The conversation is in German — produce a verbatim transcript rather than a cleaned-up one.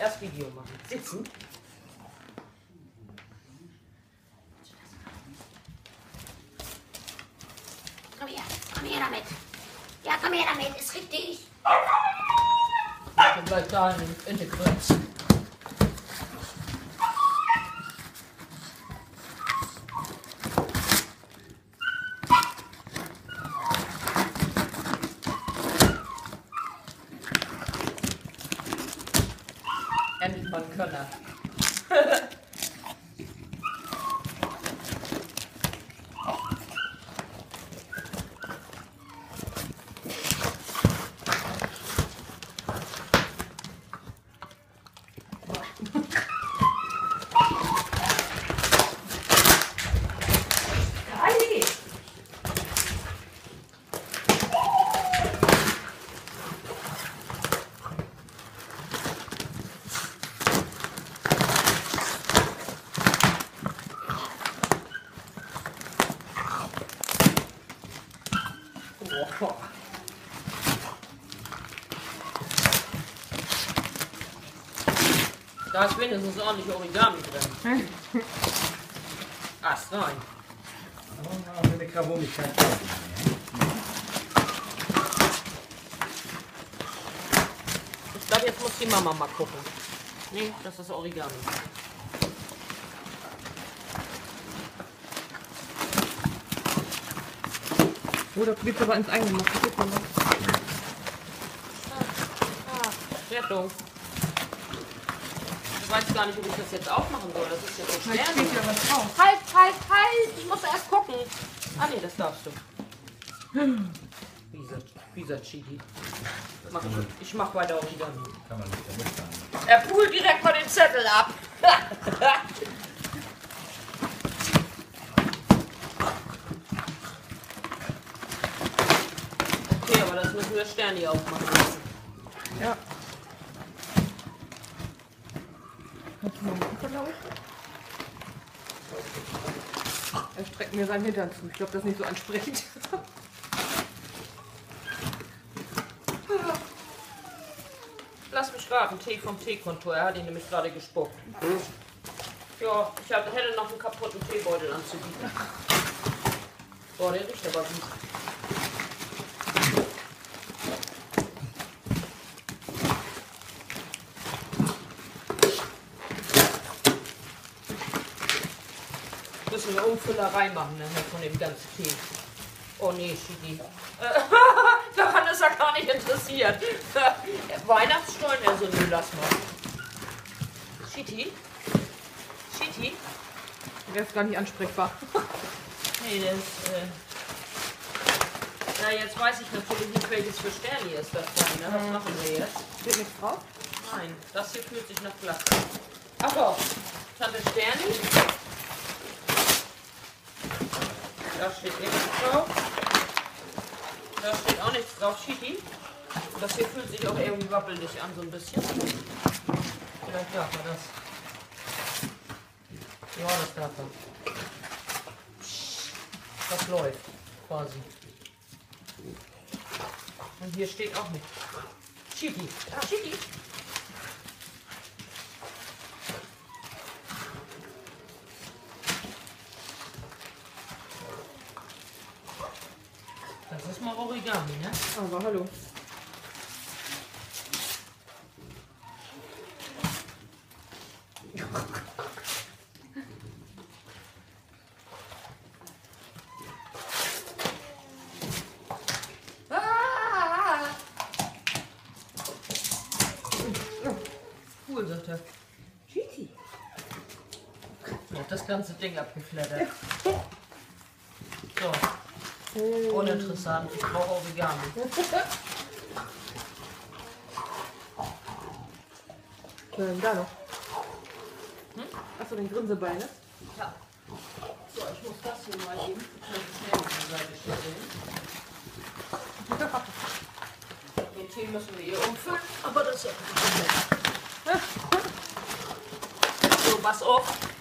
Erst Video machen. Sitzen. Komm her, komm her damit. Ja, komm her damit, ist richtig. Ich bin gleich da in, in der Grütze. Endlich mal ein Könner. Da ist wenigstens ordentlich Origami drin. Ast rein. Oh, eine Gravomigkeit. Ich glaube, jetzt muss die Mama mal gucken. Nee, das ist Origami. Oder probiert aber ins eigene machen. Ah, Rettung. Ich weiß gar nicht, ob ich das jetzt aufmachen soll. Das ist ja so schwer. Steht ja was drauf. Halt, halt, halt! Ich muss erst gucken. Ah nee, das darfst du. Bisa, Bisa Chidi. Mach ich, ich mach weiter Origami. Kann man nicht damit machen. Er pult direkt mal den Zettel ab. Okay, aber das müssen wir Sterni aufmachen lassen. Ja. Kannst du mal machen, glaube ich? Er streckt mir seinen Hintern zu. Ich glaube, das ist nicht so ansprechend. Lass mich raten, Tee vom Teekontor. Er hat ihn nämlich gerade gespuckt. Ja, ich hab, hätte noch einen kaputten Teebeutel anzubieten. Boah, der riecht aber gut. Müssen wir Umfüllerei machen nachher von dem ganzen Tee. Oh nee, Chidi. Daran ist er gar nicht interessiert. Weihnachtsstollen, er so, nö, lass mal. Chidi? Chidi? Der ist gar nicht ansprechbar. Nee, das äh ja, jetzt weiß ich natürlich nicht, welches für Sterni ist das dann, ne? Was machen wir jetzt? Steht nichts drauf? Nein, das hier fühlt sich nach Plastik. Ach doch, Tante Sterni. Da steht nichts drauf. Da steht auch nichts drauf, Chiti. Das hier fühlt sich auch irgendwie wabbelig an, so ein bisschen. Vielleicht darf er das. Ja, das darf er. Das läuft, quasi. Und hier steht auch nichts. Chiti. Ah, Chiti. Das ist mal Origami, ne? Aber hallo. Ah! Cool, sagt er. Chiti. Er hat das ganze Ding abgeflattert. So. Uninteressant, ich brauche Origami. Was denn da noch? Hm? Achso, den Grinsebein, Ja. So, ich muss das hier mal eben schnell auf die Seite stellen. Den Tee müssen wir hier umfüllen, aber das ist ja kein Problem. So, pass auf.